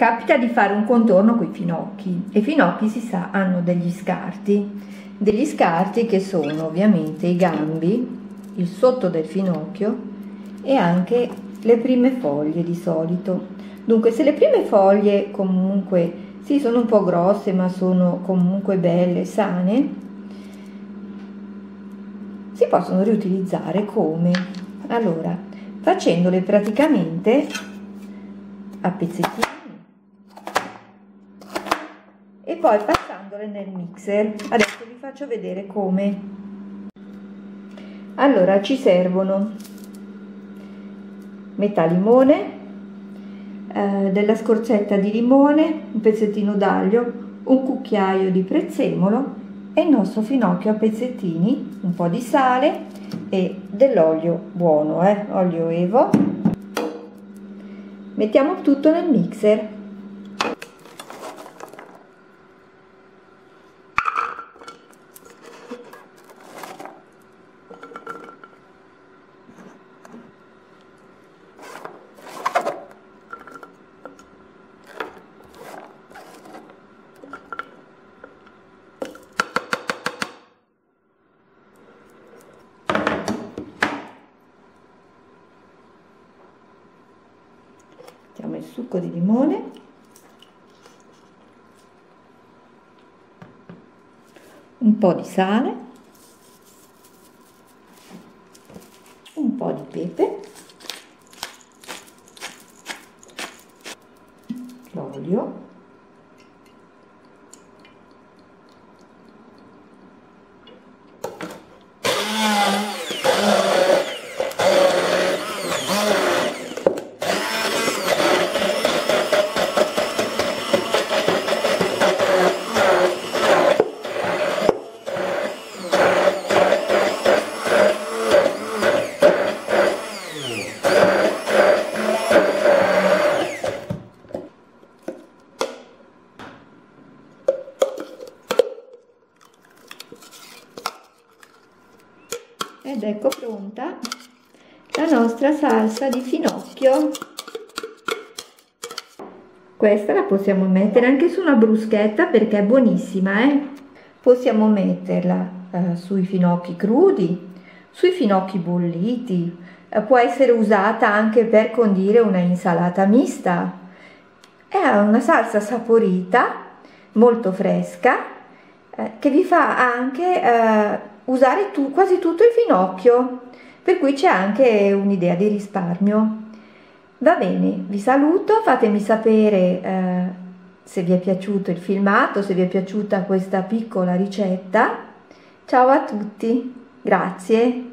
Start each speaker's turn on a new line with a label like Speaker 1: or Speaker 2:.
Speaker 1: Capita di fare un contorno con i finocchi e i finocchi, si sa, hanno degli scarti che sono ovviamente i gambi, il sotto del finocchio e anche le prime foglie di solito. Dunque, se le prime foglie comunque sì, sono un po' grosse ma sono comunque belle, sane, si possono riutilizzare come? Allora, facendole praticamente a pezzettini e poi passandole nel mixer. Adesso vi faccio vedere come. Allora, ci servono metà limone, della scorzetta di limone, un pezzettino d'aglio, un cucchiaio di prezzemolo e il nostro finocchio a pezzettini, un po' di sale e dell'olio buono, olio Evo. Mettiamo tutto nel mixer. Mettiamo il succo di limone, un po' di sale, un po' di pepe, l'olio, ed ecco pronta la nostra salsa di finocchio. Questa la possiamo mettere anche su una bruschetta perché è buonissima, Possiamo metterla sui finocchi crudi, sui finocchi bolliti, può essere usata anche per condire una insalata mista. È una salsa saporita, molto fresca, che vi fa anche usare quasi tutto il finocchio, per cui c'è anche un'idea di risparmio. Va bene, vi saluto, fatemi sapere se vi è piaciuto il filmato, se vi è piaciuta questa piccola ricetta. Ciao a tutti, grazie.